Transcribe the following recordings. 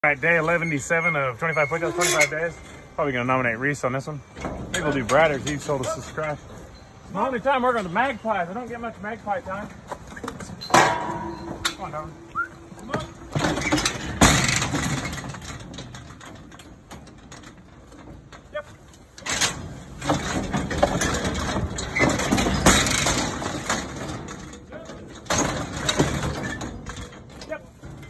All right, day 11-7 of 25 push-ups, 25 days. Probably gonna nominate Reese on this one. Maybe we'll do Brad, he told us to subscribe. It's my only time working on the Magpies. I don't get much Magpie time. Come on, Darwin. Come on. Yep. Yep.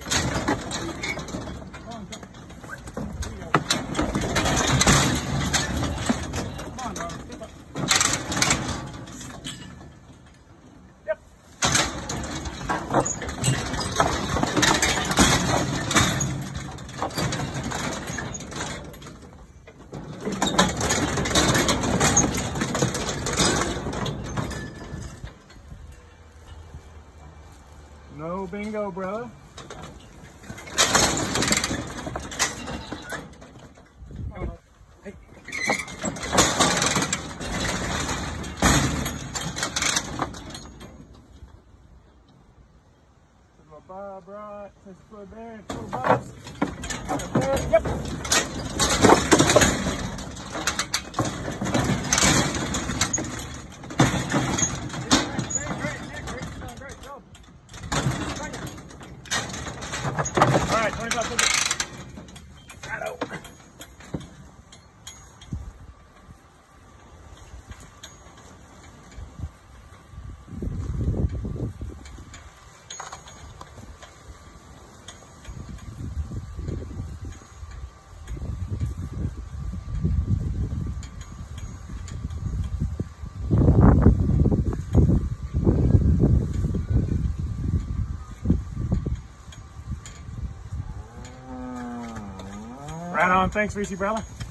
No bingo, brother. Hey. Bob, right? Let's put there and two bobs. Yep. All right, 25 seconds. Shadow. Right on. Thanks, Reese, brother.